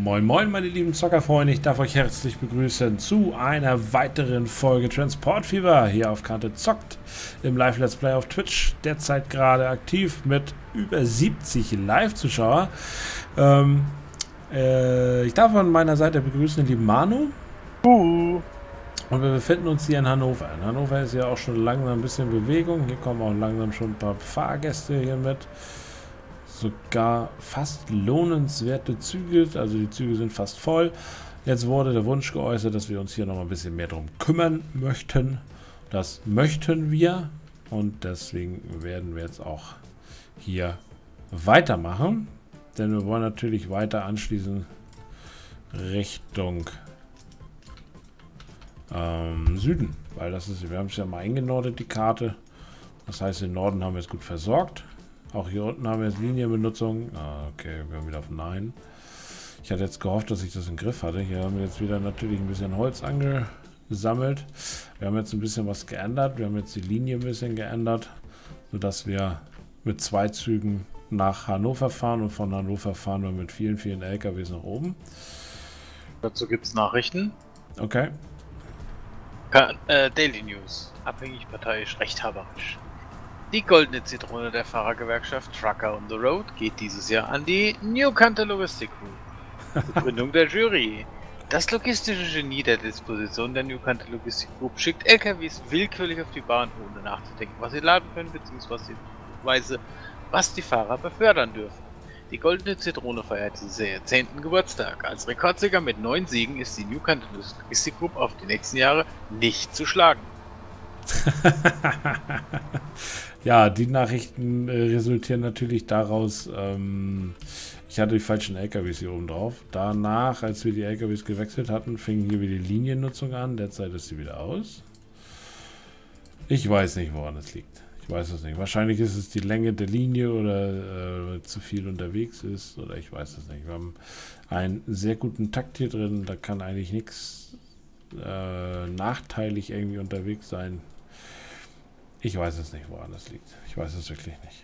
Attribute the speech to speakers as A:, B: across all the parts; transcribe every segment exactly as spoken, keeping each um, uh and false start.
A: Moin moin meine lieben Zockerfreunde, ich darf euch herzlich begrüßen zu einer weiteren Folge Transportfieber hier auf Kante Zockt im Live Let's Play auf Twitch, derzeit gerade aktiv mit über siebzig Live-Zuschauer. Ähm, äh, ich darf an meiner Seite begrüßen den lieben Manu.
B: Uh.
A: Und wir befinden uns hier in Hannover. In Hannover ist ja auch schon langsam ein bisschen Bewegung, hier kommen auch langsam schon ein paar Fahrgäste hier mit. Sogar fast lohnenswerte Züge, also die Züge sind fast voll. Jetzt wurde der Wunsch geäußert, dass wir uns hier noch ein bisschen mehr darum kümmern möchten. Das möchten wir und deswegen werden wir jetzt auch hier weitermachen. Denn wir wollen natürlich weiter anschließen Richtung ähm, Süden. Weil das ist, wir haben es ja mal eingenordet, die Karte. Das heißt, den Norden haben wir jetzt gut versorgt. Auch hier unten haben wir jetzt Linienbenutzung. Ah, okay, wir haben wieder auf Nein. Ich hatte jetzt gehofft, dass ich das im Griff hatte. Hier haben wir jetzt wieder natürlich ein bisschen Holz angesammelt. Wir haben jetzt ein bisschen was geändert. Wir haben jetzt die Linie ein bisschen geändert, sodass wir mit zwei Zügen nach Hannover fahren und von Hannover fahren wir mit vielen, vielen L K Ws nach oben.
B: Dazu gibt es Nachrichten.
A: Okay.
B: Ka äh, Daily News. Abhängig parteiisch, rechthaberisch. Die goldene Zitrone der Fahrergewerkschaft Trucker on the Road geht dieses Jahr an die New Kante Logistic Group. Begründung der Jury. Das logistische Genie der Disposition der New Kante Logistic Group schickt L K Ws willkürlich auf die Bahn, ohne nachzudenken, was sie laden können, beziehungsweise was die Fahrer befördern dürfen. Die goldene Zitrone feiert diesen zehnten Geburtstag. Als Rekordsieger mit neun Siegen ist die New Kante Logistic Group auf die nächsten Jahre nicht zu schlagen.
A: Ja, die Nachrichten äh, resultieren natürlich daraus, ähm, ich hatte die falschen L K Ws hier oben drauf. Danach, als wir die L K Ws gewechselt hatten, fing hier wieder die Liniennutzung an. Derzeit ist sie wieder aus. Ich weiß nicht, woran es liegt. Ich weiß es nicht. Wahrscheinlich ist es die Länge der Linie oder äh, zu viel unterwegs ist oder ich weiß es nicht. Wir haben einen sehr guten Takt hier drin. Da kann eigentlich nichts äh, nachteilig irgendwie unterwegs sein. Ich weiß es nicht, woran das liegt. Ich weiß es wirklich nicht.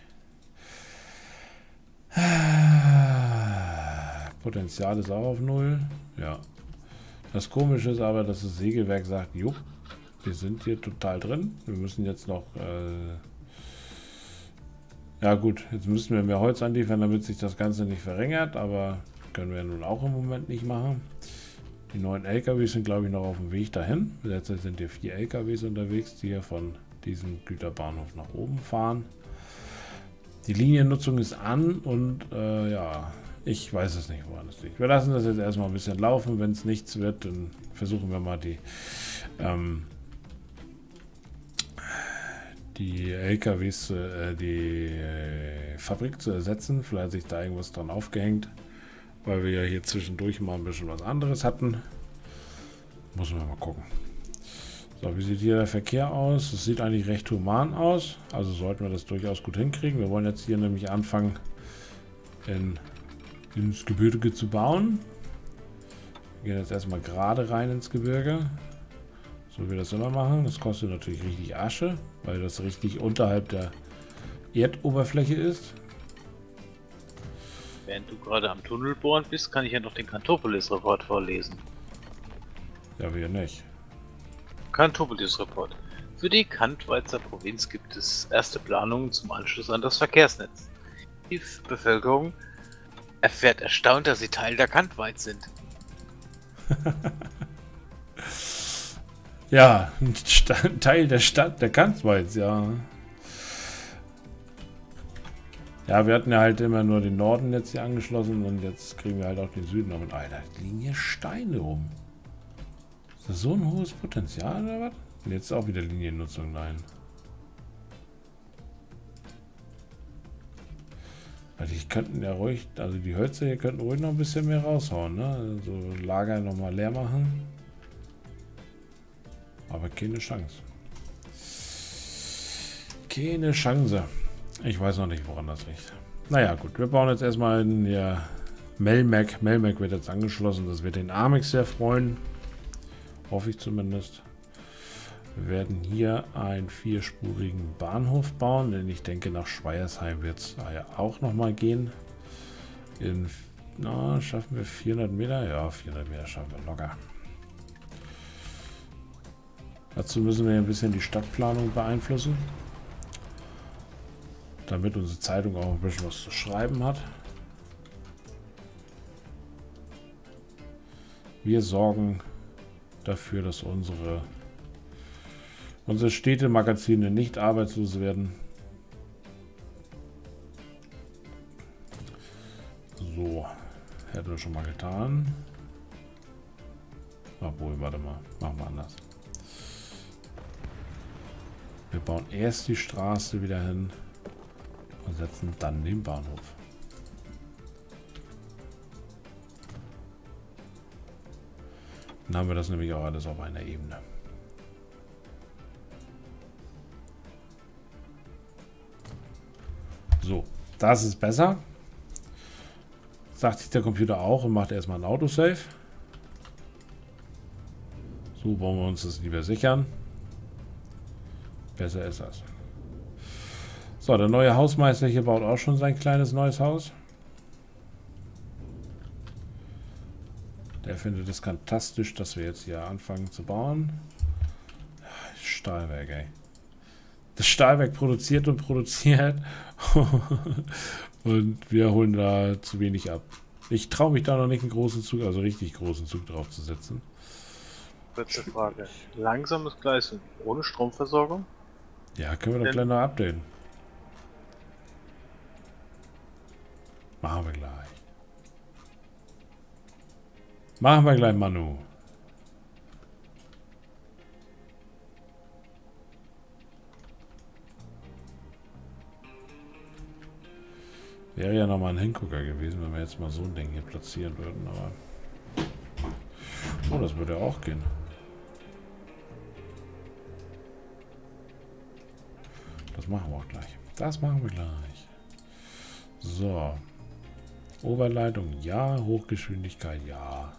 A: Potenzial ist auch auf null. Ja. Das Komische ist aber, dass das Sägewerk sagt, jo, wir sind hier total drin. Wir müssen jetzt noch... Äh ja gut, jetzt müssen wir mehr Holz anliefern, damit sich das Ganze nicht verringert. Aber können wir nun auch im Moment nicht machen. Die neuen L K Ws sind, glaube ich, noch auf dem Weg dahin. Derzeit sind hier vier L K Ws unterwegs, die hier von diesen Güterbahnhof nach oben fahren. Die Liniennutzung ist an und äh, ja, ich weiß es nicht, woran es liegt. Wir lassen das jetzt erstmal ein bisschen laufen. Wenn es nichts wird, dann versuchen wir mal die ähm, die L K Ws, äh, die äh, Fabrik zu ersetzen. Vielleicht hat sich da irgendwas dran aufgehängt, weil wir ja hier zwischendurch mal ein bisschen was anderes hatten. Muss man mal gucken. So, wie sieht hier der Verkehr aus? Das sieht eigentlich recht human aus. Also sollten wir das durchaus gut hinkriegen. Wir wollen jetzt hier nämlich anfangen, in, ins Gebirge zu bauen. Wir gehen jetzt erstmal gerade rein ins Gebirge. So wie wir das immer machen. Das kostet natürlich richtig Asche, weil das richtig unterhalb der Erdoberfläche ist.
B: Während du gerade am Tunnel bohren bist, kann ich ja noch den Kantopolis-Report vorlesen.
A: Ja, wir nicht.
B: Kantopolis-Report. Für die Kantweizer Provinz gibt es erste Planungen zum Anschluss an das Verkehrsnetz. Die Bevölkerung erfährt erstaunt, dass sie Teil der Kantweiz sind.
A: Ja, ein Sta- Teil der Stadt der Kantweiz, ja. Ja, wir hatten ja halt immer nur den Norden jetzt hier angeschlossen und jetzt kriegen wir halt auch den Süden noch mit. Alter, liegen hier Steine rum. Ist das so ein hohes Potenzial oder was? Und jetzt auch wieder Liniennutzung, nein. Also die könnten ja ruhig, also die Hölzer hier könnten ruhig noch ein bisschen mehr raushauen, ne? Also Lager nochmal leer machen. Aber keine Chance. Keine Chance. Ich weiß noch nicht, woran das liegt. Naja, gut. Wir bauen jetzt erstmal in der Melmac. Melmac wird jetzt angeschlossen. Das wird den Amix sehr freuen. Hoffe ich zumindest. Wir werden hier einen vierspurigen Bahnhof bauen, denn ich denke, nach Schweiersheim wird es auch nochmal gehen. In Na, schaffen wir vierhundert Meter? Ja, vierhundert Meter schaffen wir locker. Dazu müssen wir ein bisschen die Stadtplanung beeinflussen, damit unsere Zeitung auch ein bisschen was zu schreiben hat. Wir sorgen dafür, dass unsere, unsere Städtemagazine nicht arbeitslos werden. So, hätten wir schon mal getan. Obwohl, warte mal, machen wir anders. Wir bauen erst die Straße wieder hin und setzen dann den Bahnhof. Dann haben wir das nämlich auch alles auf einer Ebene. So, das ist besser. Sagt sich der Computer auch und macht erstmal ein Autosave. So wollen wir uns das lieber sichern. Besser ist das. So, der neue Hausmeister hier baut auch schon sein kleines neues Haus. Der findet es fantastisch, dass wir jetzt hier anfangen zu bauen. Stahlwerk, ey. Das Stahlwerk produziert und produziert. Und wir holen da zu wenig ab. Ich traue mich da noch nicht einen großen Zug, also richtig großen Zug drauf zu setzen.
B: Kurze Frage. Langsames Gleis ohne Stromversorgung?
A: Ja, können wir doch gleich noch updaten. Machen wir gleich. Machen wir gleich, Manu. Wäre ja nochmal ein Hingucker gewesen, wenn wir jetzt mal so ein Ding hier platzieren würden, aber... Oh, das würde ja auch gehen. Das machen wir auch gleich. Das machen wir gleich. So. Oberleitung, ja. Hochgeschwindigkeit, ja.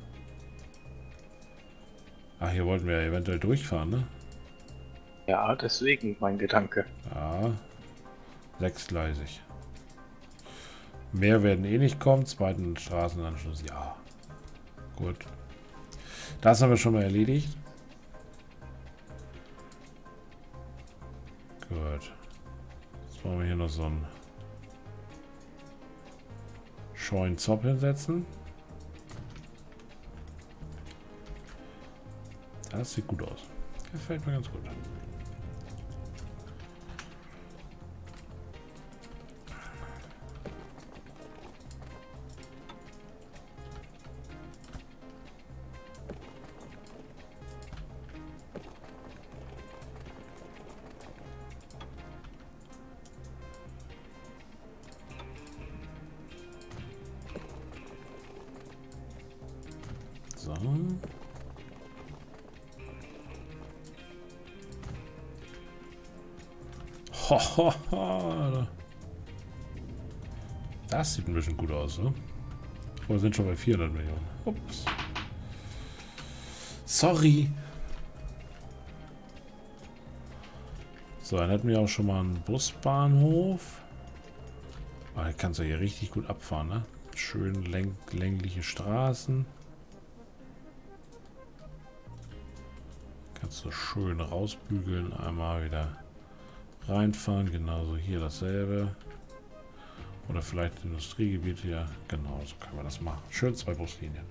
A: Ach, hier wollten wir eventuell durchfahren, ne?
B: Ja, deswegen mein Gedanke.
A: Ja. Sechsgleisig. Mehr werden eh nicht kommen. Zweiten Straßenanschluss, ja. Gut. Das haben wir schon mal erledigt. Gut. Jetzt wollen wir hier noch so einen scheuen Zopf hinsetzen. Das sieht gut aus. Gefällt mir ganz gut. So. Ho, ho, ho. Das sieht ein bisschen gut aus, ne? Wir sind schon bei vierhundert Millionen. Ups. Sorry. So, dann hätten wir auch schon mal einen Busbahnhof. Ah, da kannst du hier richtig gut abfahren, ne? Schön läng längliche Straßen. Kannst du schön rausbügeln, einmal wieder reinfahren, genauso hier dasselbe. Oder vielleicht Industriegebiet hier. Genau, so können wir das machen. Schön zwei Buslinien.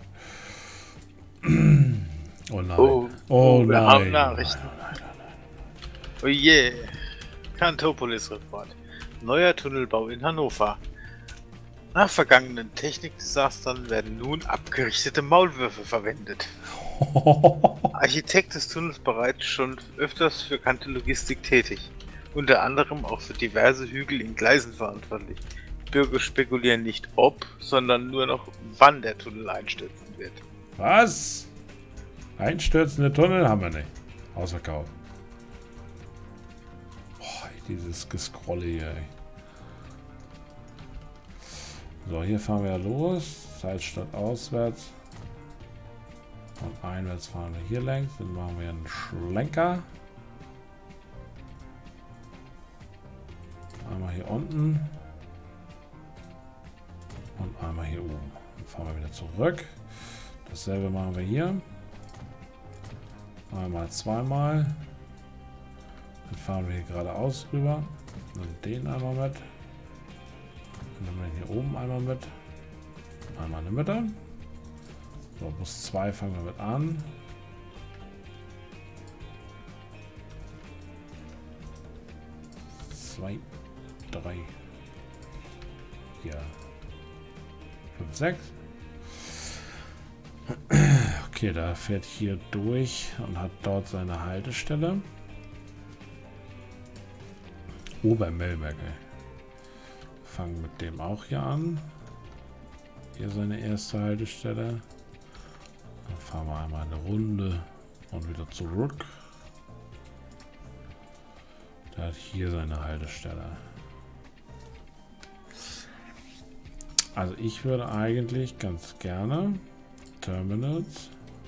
A: Oh nein.
B: Oh,
A: oh,
B: wir
A: nein.
B: haben Nachrichten.
A: Nein, nein, nein, nein.
B: Oh je. Kantopolis Report. Neuer Tunnelbau in Hannover. Nach vergangenen Technikdesastern werden nun abgerichtete Maulwürfe verwendet. Architekt des Tunnels bereits schon öfters für Kante Logistik tätig. Unter anderem auch für diverse Hügel in Gleisen verantwortlich. Bürger spekulieren nicht ob, sondern nur noch wann der Tunnel einstürzen wird.
A: Was? Einstürzende Tunnel haben wir nicht. Ausverkauf. Boah, dieses Gescrolle hier, ey. So, hier fahren wir ja los. Zeit statt auswärts. Und einwärts fahren wir hier längs. Dann machen wir einen Schlenker. Einmal hier unten. Und einmal hier oben. Dann fahren wir wieder zurück. Dasselbe machen wir hier. Einmal, zweimal. Dann fahren wir hier geradeaus rüber. Und den einmal mit. Und dann hier oben einmal mit. Einmal in der Mitte. So, Bus zwei fangen wir mit an. zwei, drei, vier, fünf, sechs. Okay, da fährt hier durch und hat dort seine Haltestelle. Obermelberg. Fangen mit dem auch hier an. Hier seine erste Haltestelle. Dann fahren wir einmal eine Runde und wieder zurück. Der hat hier seine Haltestelle. Also ich würde eigentlich ganz gerne Terminals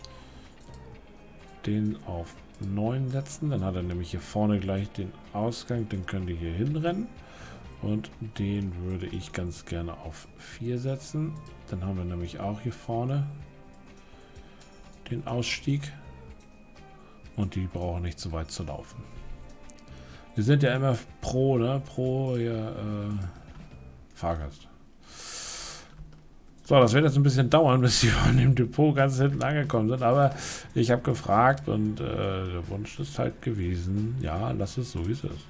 A: den auf neun setzen. Dann hat er nämlich hier vorne gleich den Ausgang. Den könnt ihr hier hinrennen. Und den würde ich ganz gerne auf vier setzen. Dann haben wir nämlich auch hier vorne den Ausstieg. Und die brauchen nicht so weit zu laufen. Wir sind ja immer pro, ne? Pro ja, äh, Fahrgast. So, das wird jetzt ein bisschen dauern, bis die von dem Depot ganz hinten angekommen sind. Aber ich habe gefragt und äh, der Wunsch ist halt gewesen, ja, lass es so, wie es ist.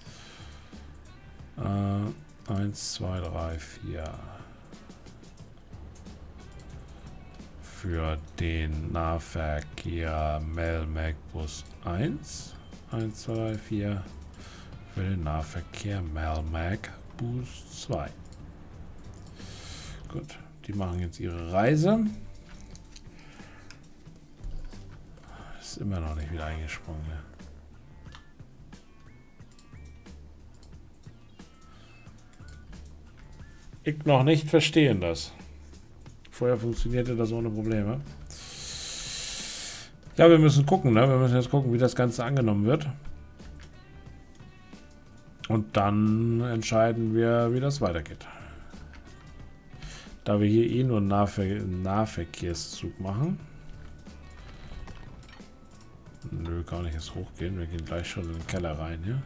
A: Äh, eins, zwei, drei, vier. Für den Nahverkehr Melmac Bus eins. eins, zwei, drei, vier. Für den Nahverkehr Melmac Bus zwei. Gut, die machen jetzt ihre Reise. Ist immer noch nicht wieder eingesprungen. Ne? Ich noch nicht verstehen das. Vorher funktionierte das ohne Probleme. Ja, wir müssen gucken, ne? Wir müssen jetzt gucken, wie das Ganze angenommen wird. Und dann entscheiden wir, wie das weitergeht. Da wir hier eh nur einen Nahver- Nahverkehrszug machen. Nö, gar nicht erst hochgehen. Wir gehen gleich schon in den Keller rein hier.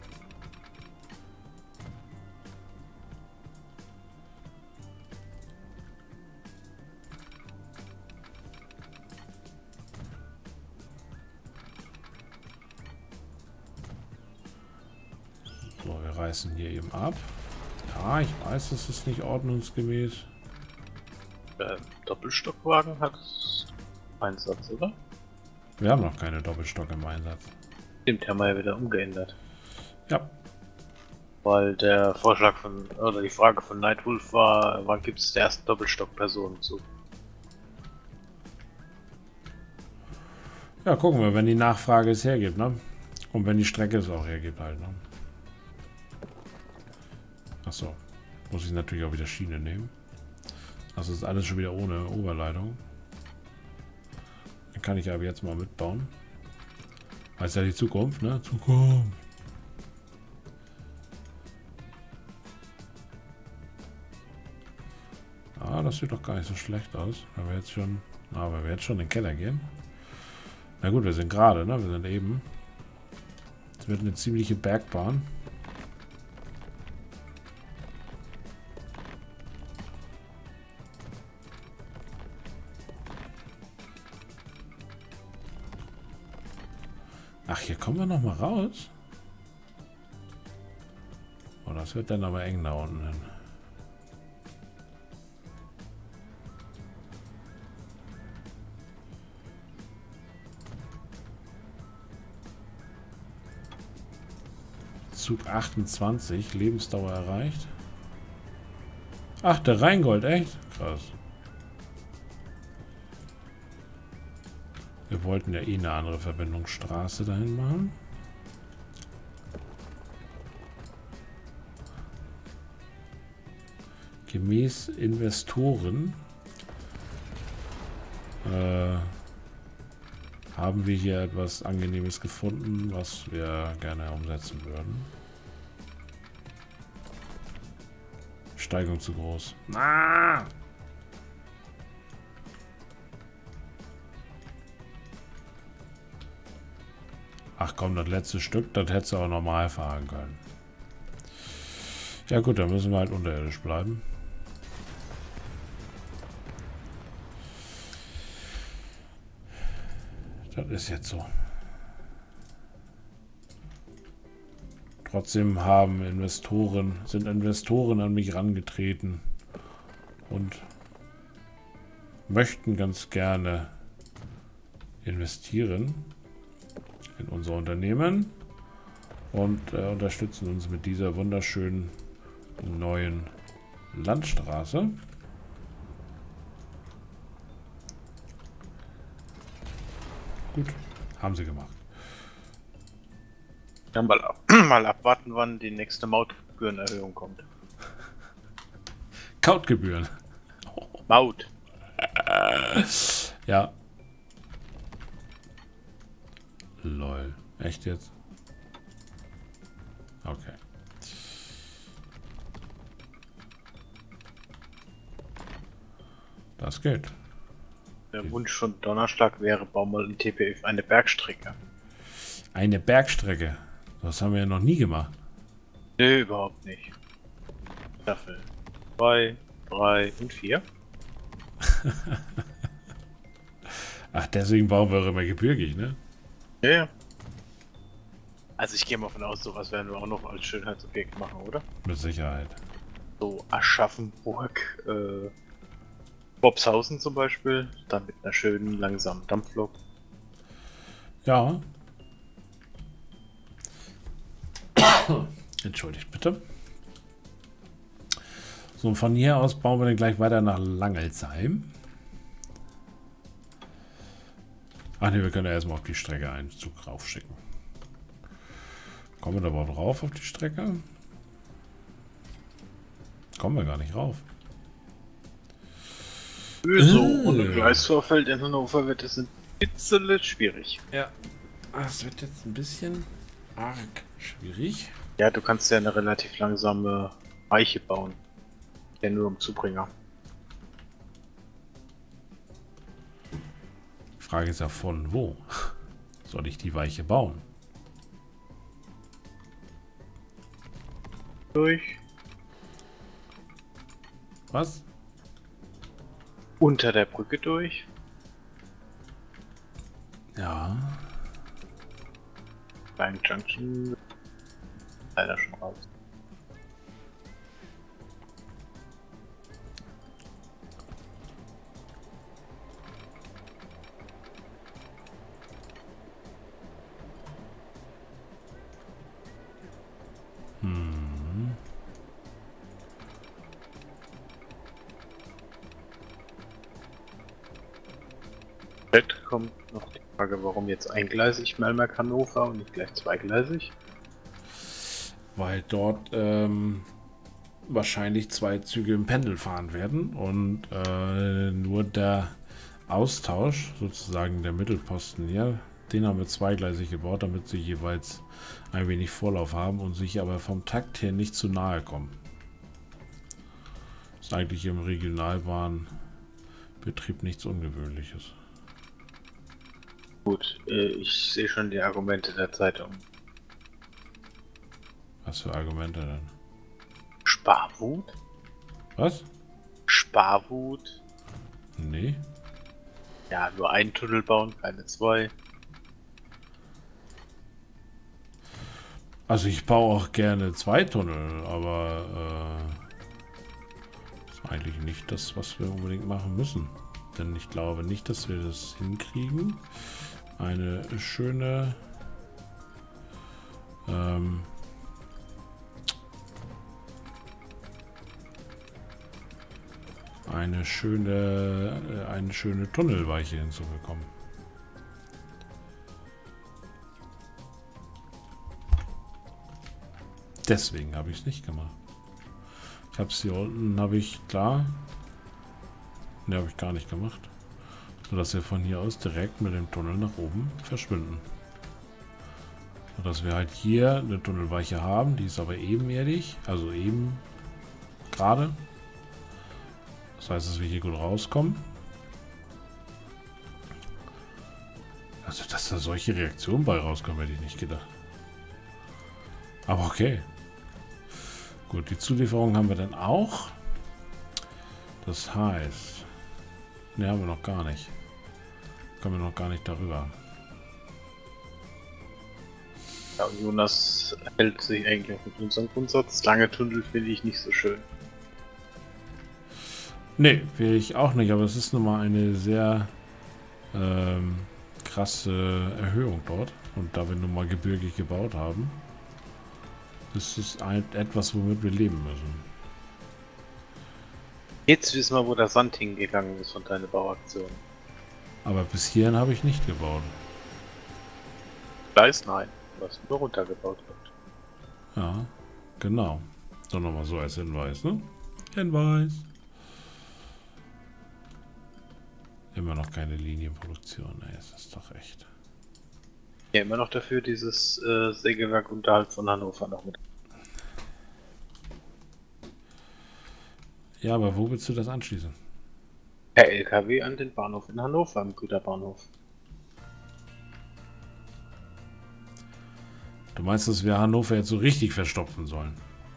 A: So, wir reißen hier eben ab. Ja, ich weiß, das ist nicht ordnungsgemäß.
B: Der Doppelstockwagen hat Einsatz, oder?
A: Wir haben noch keine Doppelstock im Einsatz.
B: Stimmt, haben wir ja wieder umgeändert.
A: Ja.
B: Weil der Vorschlag von, oder die Frage von Nightwolf war, wann gibt es den ersten Doppelstock-Personenzug?
A: Ja, gucken wir, wenn die Nachfrage es hergibt, ne? Und wenn die Strecke es auch hergibt halt, ne? Achso. Muss ich natürlich auch wieder Schiene nehmen. Das ist alles schon wieder ohne Oberleitung. Dann kann ich aber jetzt mal mitbauen. Das ist ja die Zukunft, ne? Zukunft. Ah, das sieht doch gar nicht so schlecht aus. Wenn wir jetzt schon, aber wenn wir jetzt schon in den Keller gehen. Na gut, wir sind gerade, ne? Wir sind eben. Es wird eine ziemliche Bergbahn. Ach, hier kommen wir noch mal raus. Oh, das wird dann aber eng da unten hin. Zug achtundzwanzig, Lebensdauer erreicht. Ach, der Rheingold, echt? Krass. Wir wollten ja eh eine andere Verbindungsstraße dahin machen. Gemäß Investoren äh, haben wir hier etwas Angenehmes gefunden, was wir gerne umsetzen würden. Steigung zu groß. Ah! Ach komm, das letzte Stück, das hättest du auch normal fahren können. Ja gut, dann müssen wir halt unterirdisch bleiben. Das ist jetzt so. Trotzdem haben Investoren, sind Investoren an mich herangetreten und möchten ganz gerne investieren in unser Unternehmen und äh, unterstützen uns mit dieser wunderschönen neuen Landstraße. Gut, haben sie gemacht.
B: Ja, mal, ab, mal abwarten, wann die nächste Mautgebührenerhöhung kommt.
A: Kautgebühren.
B: Maut.
A: Äh, ja. Lol. Echt jetzt? Okay. Das geht.
B: Der Wunsch von Donnerschlag wäre, bau mal in T P F eine Bergstrecke.
A: Eine Bergstrecke. Das haben wir ja noch nie gemacht.
B: Nö, überhaupt nicht. Staffel zwei, drei und vier.
A: Ach, deswegen bauen wir auch immer gebirgig, ne?
B: Ja, ja. Also ich gehe mal von aus, sowas werden wir auch noch als Schönheitsobjekt machen, oder?
A: Mit Sicherheit.
B: So Aschaffenburg, äh, Bobshausen zum Beispiel, dann mit einer schönen langsamen Dampflok.
A: Ja. Entschuldigt bitte. So, und von hier aus bauen wir dann gleich weiter nach Langelsheim. Ach ne, wir können ja erstmal auf die Strecke einen Zug raufschicken. Kommen wir da überhaupt rauf auf die Strecke? Kommen wir gar nicht rauf.
B: So, ohne Gleisvorfeld in Hannover wird es ein bisschen schwierig.
A: Ja, das wird jetzt ein bisschen arg schwierig.
B: Ja, du kannst ja eine relativ langsame Weiche bauen. Ja, nur im Zubringer.
A: Die Frage ist ja von wo? Soll ich die Weiche bauen?
B: Durch.
A: Was?
B: Unter der Brücke durch.
A: Ja.
B: Beim Junction. Leider schon raus.
A: Hm.
B: Jetzt kommt noch die Frage, warum jetzt eingleisig Melmerk Hannover und nicht gleich zweigleisig?
A: Weil dort ähm, wahrscheinlich zwei Züge im Pendel fahren werden und äh, nur der Austausch, sozusagen der Mittelposten hier, den haben wir zweigleisig gebaut, damit sie jeweils ein wenig Vorlauf haben und sich aber vom Takt her nicht zu nahe kommen. Ist eigentlich im Regionalbahnbetrieb nichts Ungewöhnliches.
B: Gut, äh, ich sehe schon die Argumente der Zeitung.
A: Was für Argumente denn?
B: Sparwut?
A: Was?
B: Sparwut?
A: Nee.
B: Ja, nur einen Tunnel bauen, keine zwei.
A: Also ich baue auch gerne zwei Tunnel, aber äh, ist eigentlich nicht das, was wir unbedingt machen müssen. Denn ich glaube nicht, dass wir das hinkriegen. Eine schöne ähm, eine schöne äh, eine schöne Tunnelweiche hinzubekommen. Deswegen habe ich es nicht gemacht. Ich habe es hier unten, habe ich klar. Ne, habe ich gar nicht gemacht. Sodass wir von hier aus direkt mit dem Tunnel nach oben verschwinden. Sodass wir halt hier eine Tunnelweiche haben, die ist aber ebenerdig, also eben gerade. Das heißt, dass wir hier gut rauskommen. Also, dass da solche Reaktionen bei rauskommen, hätte ich nicht gedacht. Aber okay. Gut, die Zulieferung haben wir dann auch. Das heißt... Ne, haben wir noch gar nicht. Kommen wir noch gar nicht darüber.
B: Ja, und Jonas hält sich eigentlich mit unserem Grundsatz. Lange Tunnel finde ich nicht so schön.
A: Ne, will ich auch nicht, aber es ist nun mal eine sehr ähm, krasse Erhöhung dort. Und da wir nun mal gebirgig gebaut haben, ist es ein, etwas, womit wir leben müssen.
B: Jetzt wissen wir, wo der Sand hingegangen ist von deiner Bauaktion.
A: Aber bis hierhin habe ich nicht gebaut.
B: Gleis nein, was nur runtergebaut wird.
A: Ja, genau. So, nochmal so als Hinweis, ne? Hinweis. Immer noch keine Linienproduktion, ey, ist das doch echt.
B: Ja, immer noch dafür, dieses äh, Sägewerk unterhalb von Hannover noch mit.
A: Ja, aber wo willst du das anschließen?
B: Per L K W an den Bahnhof in Hannover, am Güterbahnhof.
A: Du meinst, dass wir Hannover jetzt so richtig verstopfen sollen?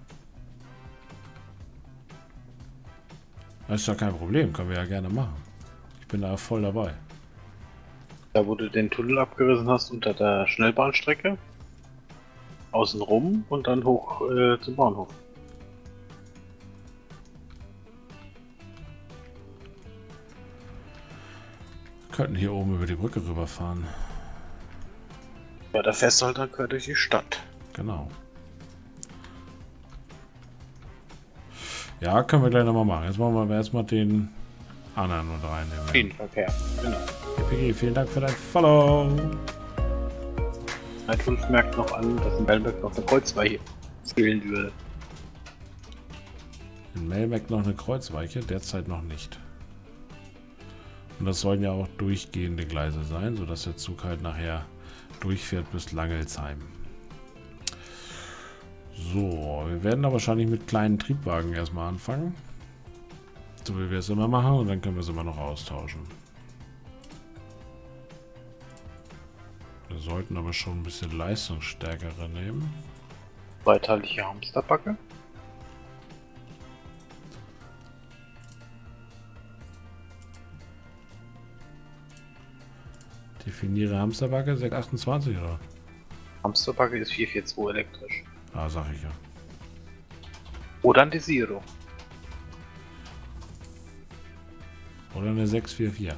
A: Das ist ja kein Problem, können wir ja gerne machen. Ich bin da voll dabei.
B: Da wo du den Tunnel abgerissen hast unter der Schnellbahnstrecke. Außen rum und dann hoch äh, zum Bahnhof.
A: Wir könnten hier oben über die Brücke rüberfahren.
B: Ja, da fährst du halt dann quer durch die Stadt.
A: Genau. Ja, können wir gleich nochmal machen. Jetzt machen wir aber erstmal den anderen mit reinnehmen.
B: Schienenverkehr, genau.
A: Piggy, vielen Dank für dein Follow.
B: Neidwolf merkt noch an, dass in Melbeck noch eine Kreuzweiche fehlen würde.
A: In Melbeck noch eine Kreuzweiche, derzeit noch nicht. Und das sollen ja auch durchgehende Gleise sein, sodass der Zug halt nachher durchfährt bis Langelsheim. So, wir werden da wahrscheinlich mit kleinen Triebwagen erstmal anfangen. So wie wir es immer machen, und dann können wir es immer noch austauschen. Wir sollten aber schon ein bisschen leistungsstärkere nehmen.
B: Zweiteilige Hamsterbacke.
A: Definiere Hamsterbacke sechs achtundzwanzig oder?
B: Hamsterbacke ist vier vier zwei elektrisch.
A: Ah, sag ich ja.
B: Oder ein Desiro.
A: Oder eine sechs vier vier.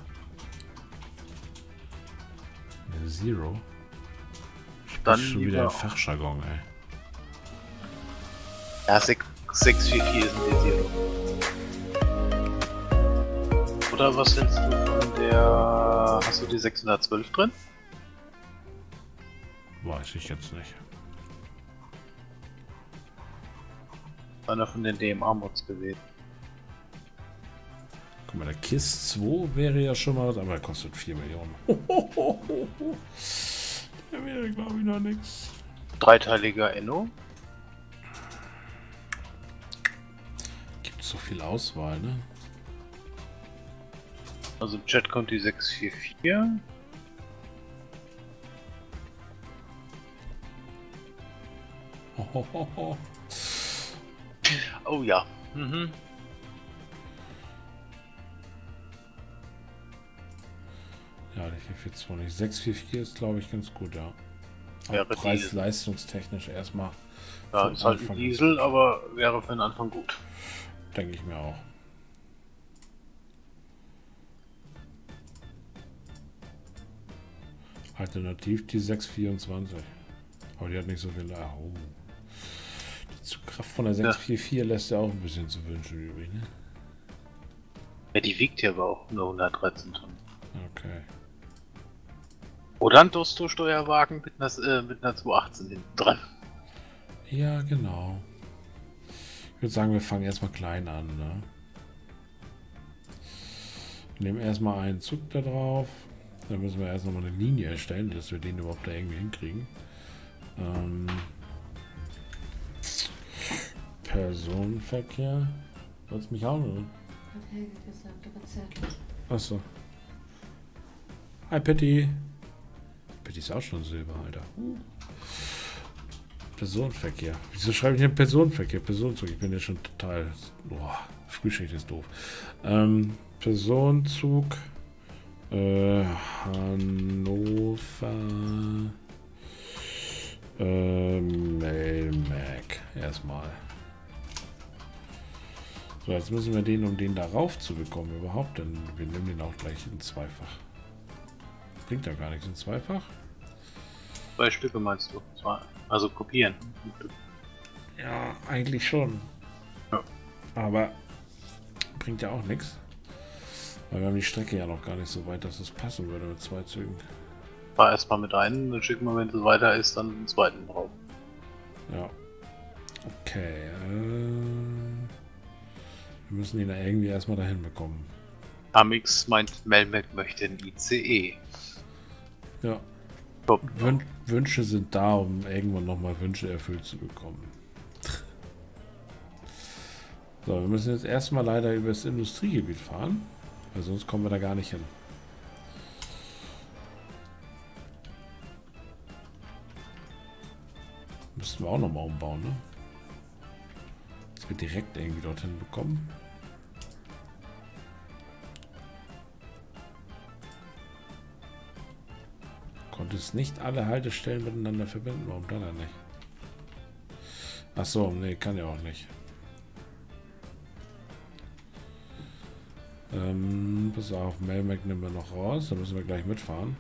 A: Eine Zero.
B: Dann
A: schon wieder ein Fachjargon, ey.
B: Ja, sechs vier vier ist ein Desiro. Oder was hältst du von der... Hast du die sechshundertzwölf drin?
A: Weiß ich jetzt nicht.
B: Einer von den D M A-Mods gewählt.
A: Guck mal, der KISS zwei wäre ja schon mal was, aber er kostet vier Millionen. Der wäre, glaube ich, noch nix.
B: Dreiteiliger Enno.
A: Gibt so viel Auswahl, ne?
B: Also im Chat kommt die sechs vier vier. Oh ja. Mhm.
A: Ja, die vier vier zwei nicht. sechs vier vier ist, glaube ich, ganz gut, ja.
B: Wäre
A: preis-leistungstechnisch erstmal.
B: Ja, ist halt ein Diesel, aber wäre für den Anfang gut.
A: Denke ich mir auch. Alternativ die sechs vierundzwanzig. Aber die hat nicht so viel. Ah, oh. Die Zugkraft von der sechs vier vier ja. lässt ja auch ein bisschen zu wünschen übrig, ne?
B: Ja, die wiegt ja aber auch nur hundertdreizehn Tonnen.
A: Okay.
B: Oder ein Dosto-Steuerwagen mit einer, äh, mit einer zweihundertachtzehn hinten dran.
A: Ja, genau. Ich würde sagen, wir fangen erstmal klein an, ne? Nehmen erstmal einen Zug da drauf. Dann müssen wir erst noch mal eine Linie erstellen, dass wir den überhaupt da irgendwie hinkriegen. Ähm, Personenverkehr. Wollt's mich auch noch?
C: Hat Helge gesagt, aber zärtlich.
A: Achso. Hi Patty. Bitte ist auch schon Silber, Alter. Personenverkehr. Wieso schreibe ich denn Personenverkehr? Personenzug. Ich bin ja schon total... Boah, Frühschicht ist doof. Ähm, Personenzug... Äh, Hannover... Äh, Melmac. Erstmal. So, jetzt müssen wir den, um den darauf zu bekommen, überhaupt, denn wir nehmen den auch gleich in zweifach. Bringt ja gar nichts in zweifach.
B: Zwei Stücke meinst du? Zwei. Also kopieren.
A: Ja, eigentlich schon.
B: Ja.
A: Aber bringt ja auch nichts. Weil wir haben die Strecke ja noch gar nicht so weit, dass es passen würde mit zwei Zügen.
B: Fahr erstmal mit einem, dann schicken wir, wenn es weiter ist, dann den zweiten drauf.
A: Ja. Okay. Äh, wir müssen ihn ja irgendwie erstmal dahin bekommen.
B: Amix meint, Melmac möchte ein I C E.
A: Ja.
B: Top.
A: Wün Wünsche sind da, um irgendwann nochmal Wünsche erfüllt zu bekommen. So, wir müssen jetzt erstmal leider über das Industriegebiet fahren, weil sonst kommen wir da gar nicht hin. Müssten wir auch nochmal umbauen, ne? Dass wir direkt irgendwie dorthin bekommen. Konnte es nicht alle Haltestellen miteinander verbinden. Warum dann er nicht? Ach so, nee, kann ja auch nicht. Ähm, pass auf, Melmac nehmen wir noch raus. Da müssen wir gleich mitfahren.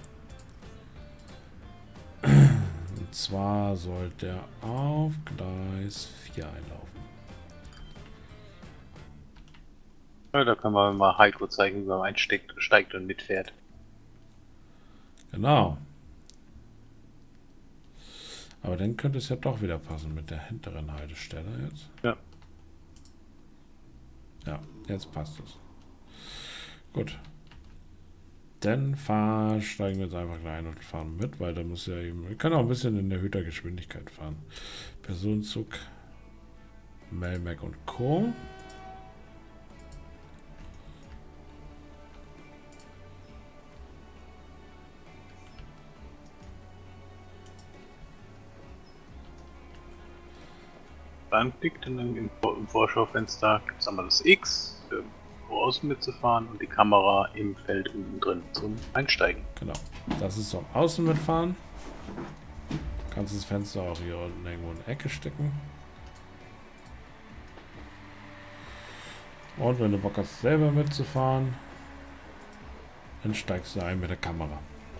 A: Und zwar sollte er auf Gleis vier einlaufen.
B: Ja, da können wir mal Heiko zeigen, wie man einsteigt steigt und mitfährt.
A: Genau. Aber dann könnte es ja doch wieder passen mit der hinteren Haltestelle jetzt.
B: Ja.
A: Ja, jetzt passt es. Gut. Dann fahr, steigen wir jetzt einfach rein und fahren mit, weil da muss ja eben... Wir können auch ein bisschen in erhöhter Geschwindigkeit fahren. Personenzug, Melmac und Co.
B: Anklickt und dann im, im Vorschaufenster gibt es einmal das X, für außen mitzufahren und die Kamera im Feld unten drin zum Einsteigen.
A: Genau. Das ist zum Außen mitfahren. Kannst das Fenster auch hier unten irgendwo in die Ecke stecken. Und wenn du Bock hast, selber mitzufahren, dann steigst du ein mit der Kamera.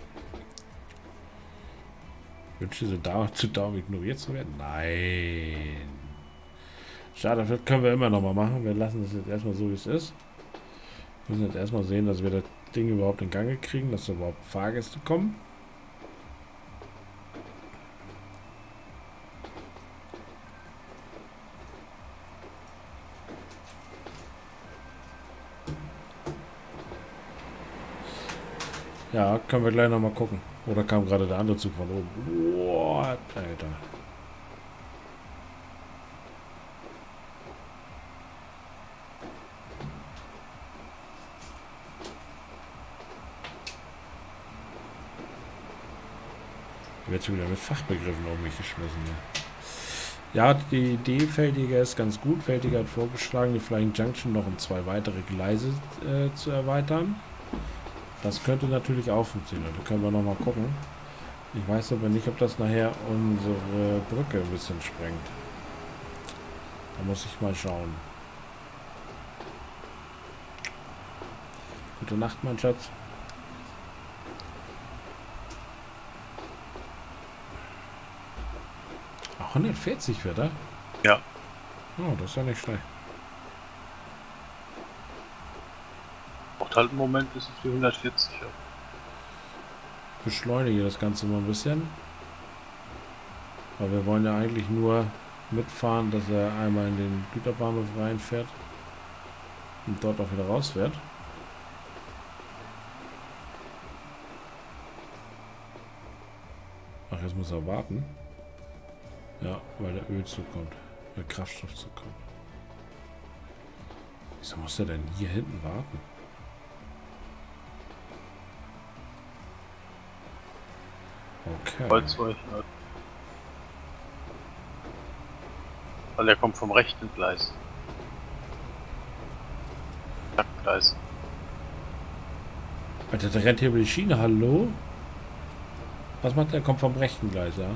A: Wünsche sie da zu Daumen ignoriert zu werden? Nein. Schade, das können wir immer noch mal machen. Wir lassen das jetzt erstmal so, wie es ist. Wir müssen jetzt erstmal sehen, dass wir das Ding überhaupt in Gang kriegen, dass da überhaupt Fahrgäste kommen. Ja, können wir gleich noch mal gucken. Oder kam gerade der andere Zug von oben? What, Alter. Ich werde schon wieder mit Fachbegriffen um mich geschmissen hier. Ja, die Idee Feldiger ist ganz gut. Feldiger hat vorgeschlagen, die Flying Junction noch um zwei weitere Gleise äh, zu erweitern. Das könnte natürlich auch funktionieren. Da können wir noch mal gucken. Ich weiß aber nicht, ob das nachher unsere Brücke ein bisschen sprengt. Da muss ich mal schauen. Gute Nacht, mein Schatz. hundertvierzig wird er?
B: Ja.
A: Oh, das ist ja nicht schlecht.
B: Braucht halt einen Moment, bis es die hundertvierzig hat.
A: Beschleunige das Ganze mal ein bisschen. Weil wir wollen ja eigentlich nur mitfahren, dass er einmal in den Güterbahnhof reinfährt und dort auch wieder rausfährt. Ach, jetzt muss er warten. Ja, weil der Ölzug kommt. Der Kraftstoffzug kommt. Wieso muss er denn hier hinten warten? Okay.
B: Holzwolf. Weil der kommt vom rechten Gleis. Gleis.
A: Alter, der rennt hier über die Schiene, hallo? Was macht der? Kommt vom rechten Gleis, ja?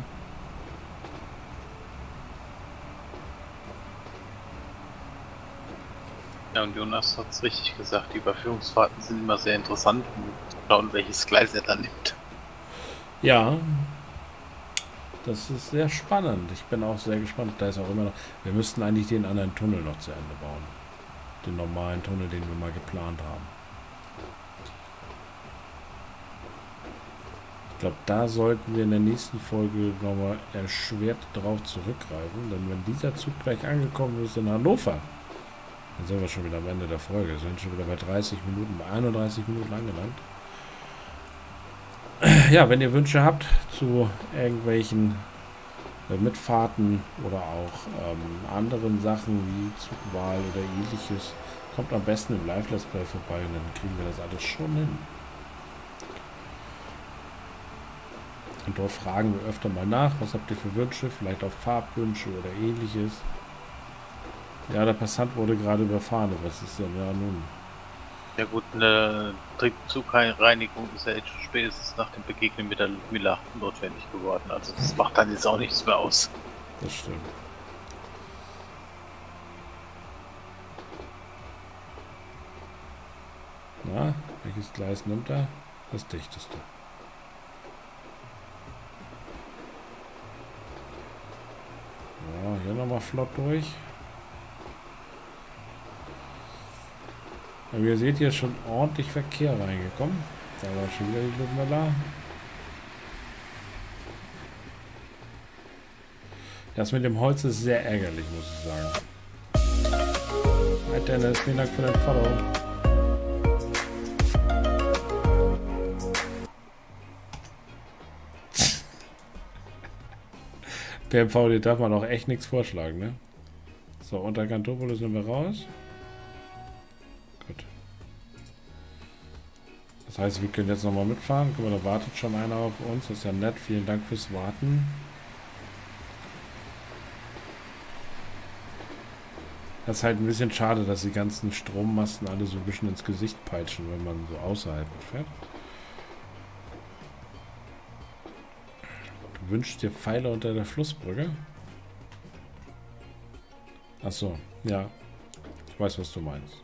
B: Ja, und Jonas hat es richtig gesagt, die Überführungsfahrten sind immer sehr interessant, um zu schauen, welches Gleis er dann nimmt.
A: Ja. Das ist sehr spannend. Ich bin auch sehr gespannt. Da ist auch immer noch... Wir müssten eigentlich den anderen Tunnel noch zu Ende bauen. Den normalen Tunnel, den wir mal geplant haben. Ich glaube, da sollten wir in der nächsten Folge nochmal erschwert drauf zurückgreifen. Denn wenn dieser Zug gleich angekommen ist in Hannover, dann sind wir schon wieder am Ende der Folge. Wir sind schon wieder bei dreißig Minuten, bei einunddreißig Minuten angelangt. Ja, wenn ihr Wünsche habt zu irgendwelchen äh, Mitfahrten oder auch ähm, anderen Sachen wie Zugwahl oder ähnliches, kommt am besten im Live-Let's Play vorbei und dann kriegen wir das alles schon hin. Und dort fragen wir öfter mal nach, was habt ihr für Wünsche, vielleicht auch Farbwünsche oder ähnliches. Ja, der Passant wurde gerade überfahren, aber was ist denn ja nun?
B: Ja gut, eine Triebzugreinigung ist ja jetzt schon spätestens nach dem Begegnen mit der Ludmilla notwendig geworden. Also das macht dann jetzt auch nichts mehr aus.
A: Das stimmt. Na, welches Gleis nimmt er? Das dichteste. Ja, hier nochmal flott durch. Aber ihr seht, hier ist schon ordentlich Verkehr reingekommen. Da war schon wieder die Ludmilla. Das mit dem Holz ist sehr ärgerlich, muss ich sagen. Hi Dennis, vielen Dank für dein Follow. P M V, dir darf man auch echt nichts vorschlagen, ne? So, unter Kantopolis sind wir raus. Gut. Das heißt, wir können jetzt nochmal mitfahren. Guck mal, da wartet schon einer auf uns. Das ist ja nett. Vielen Dank fürs Warten. Das ist halt ein bisschen schade, dass die ganzen Strommasten alle so ein bisschen ins Gesicht peitschen, wenn man so außerhalb fährt. Du wünschst dir Pfeile unter der Flussbrücke? Achso, ja. Ich weiß, was du meinst.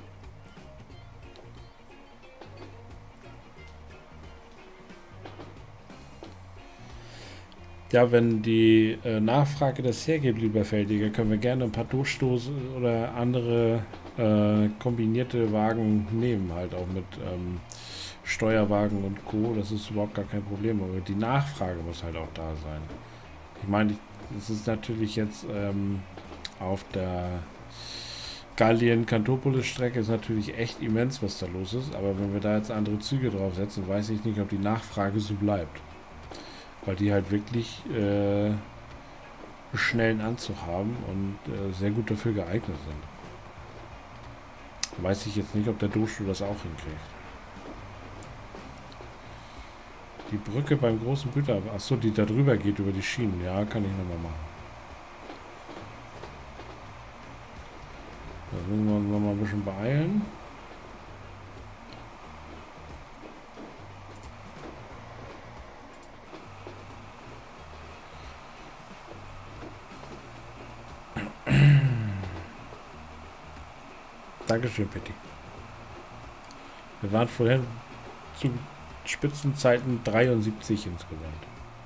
A: Ja, wenn die äh, Nachfrage das hergibt, lieber Feldiger, können wir gerne ein paar Durchstoß oder andere äh, kombinierte Wagen nehmen, halt auch mit ähm, Steuerwagen und Co. Das ist überhaupt gar kein Problem, aber die Nachfrage muss halt auch da sein. Ich meine, es ist natürlich jetzt ähm, auf der Gallien-Kantopolis-Strecke ist natürlich echt immens, was da los ist, aber wenn wir da jetzt andere Züge draufsetzen, weiß ich nicht, ob die Nachfrage so bleibt. Weil die halt wirklich äh, einen schnellen Anzug haben und äh, sehr gut dafür geeignet sind. Weiß ich jetzt nicht, ob der Dostu das auch hinkriegt. Die Brücke beim großen Güter... Achso, die da drüber geht über die Schienen. Ja, kann ich nochmal machen. Da müssen wir uns nochmal ein bisschen beeilen. Dankeschön, Betty. Wir waren vorhin zu Spitzenzeiten dreiundsiebzig insgesamt.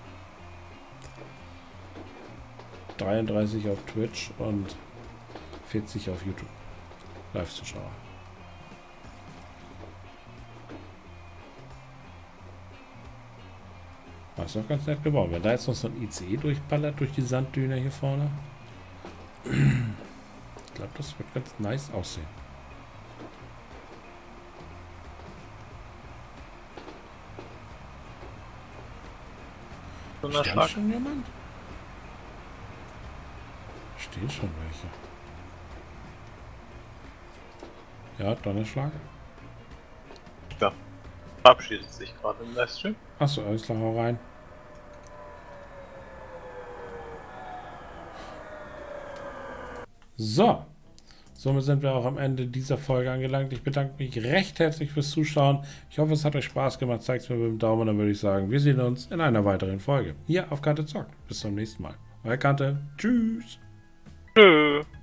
A: dreiunddreißig auf Twitch und vierzig auf YouTube. Live-Zuschauer. Das ist doch ganz nett gebaut. Wenn da jetzt noch so ein I C E durchballert durch die Sanddüne hier vorne. Ich glaube, das wird ganz nice aussehen. Stand schon jemand? Stehen schon welche. Ja, Donnerschlag.
B: Ja, verabschiedet sich gerade im Livestream.
A: Achso, alles klar, hau rein. So, somit sind wir auch am Ende dieser Folge angelangt. Ich bedanke mich recht herzlich fürs Zuschauen. Ich hoffe, es hat euch Spaß gemacht. Zeigt es mir mit dem Daumen, dann würde ich sagen, wir sehen uns in einer weiteren Folge. Hier auf Kante zockt. Bis zum nächsten Mal. Euer Kante. Tschüss.
B: Tschö.